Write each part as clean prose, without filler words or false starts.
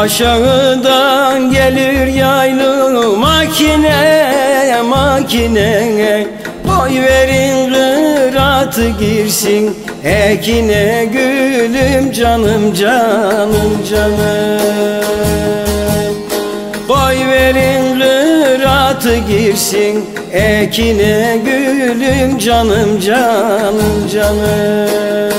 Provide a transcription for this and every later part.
Aşağıdan gelir yaylı makine makine, boy verin kıratı girsin ekine, gülüm canım canım canım. Boy verin kıratı girsin ekine, gülüm canım canım canım.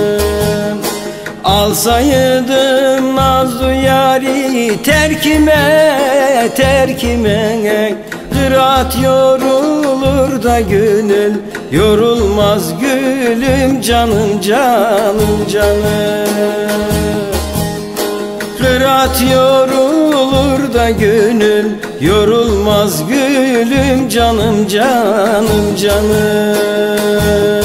Alsaydım nazlı yari terkime terkime, kırat yorulur da gönül yorulmaz gülüm canım canım canım. Kırat yorulur da gönül yorulmaz gülüm canım canım canım.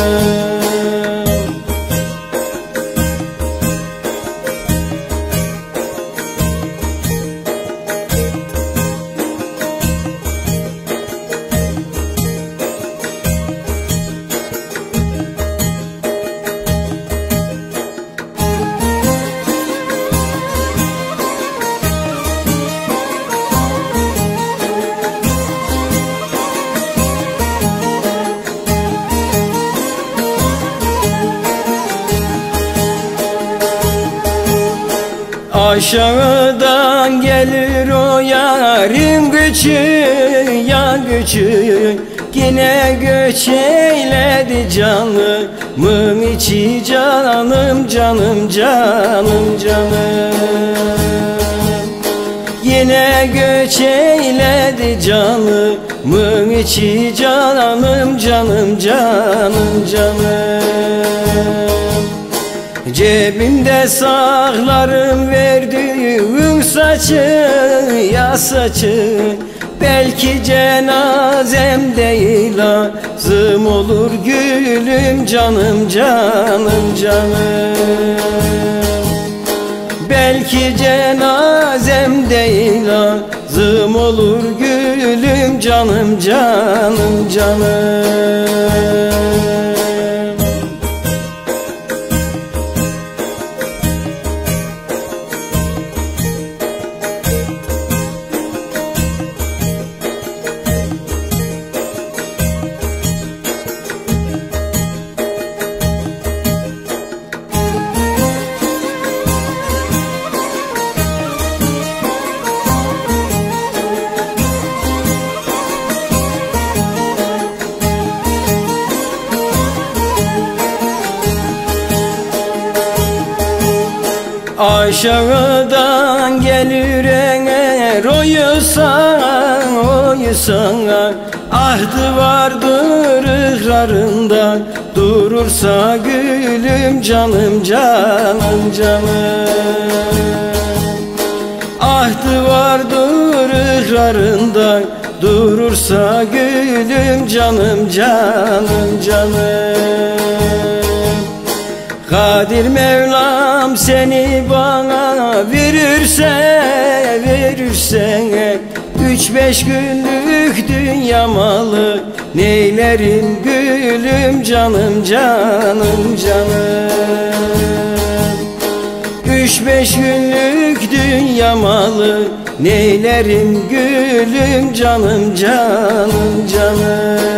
Aşağıdan gelir o yarın gücü ya gücü, yine göç eyledi canımın içi canım canım canım canım. Yine göç eyledi canımın içi canım canım canım canım. Cebimde saklarım verdiğin saçı ya saçı, belki cenazem değil lazım olur gülüm canım canım canım. Belki cenazem değil lazım olur gülüm canım canım canım. Aşağıdan gelir eğer oyusan, ahdı vardır ıhrarında, durursa gülüm canım canım canım. Ahdı vardır ıhrarında, durursa gülüm canım canım canım. Kadir Mevlam seni bana verirse 3-5 günlük dünya malı neylerim gülüm canım canım canım. 3-5 günlük dünya malı neylerim gülüm canım canım canım.